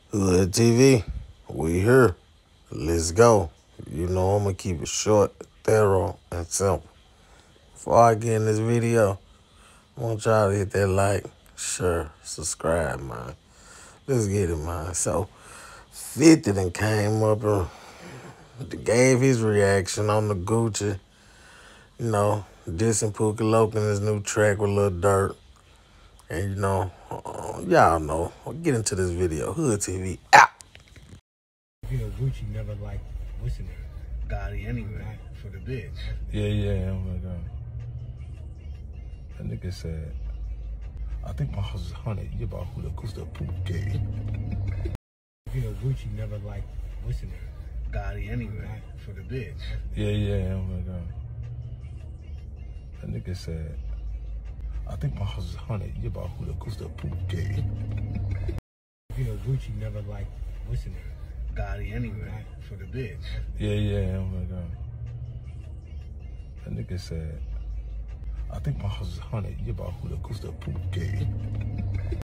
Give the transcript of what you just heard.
Hood TV, we here. Let's go. You know I'm gonna keep it short, thorough, and simple. Before I get in this video, I want y'all to hit that like, share, subscribe, man. Let's get it, man. So, 50 then came up and gave his reaction on the Gucci, dissing Pookie Loke in his new track with Lil Durk. And y'all know. We'll get into this video. Hood TV out. Gucci never liked what's in it. Gotti anyway, for the bitch. Yeah, oh my God. That nigga said, I think my house is haunted. You about who the Gusta Pookie. Gucci never liked what's in it. Gotti anyway, for the bitch. Yeah, oh my God. That nigga said, I think my house is haunted. You about who the Gusta Pookie. Gucci never liked what's in it. Gotti anyway, for the bitch. Yeah, oh my God. That nigga said, I think my house is haunted. You about who the Gusta Pookie.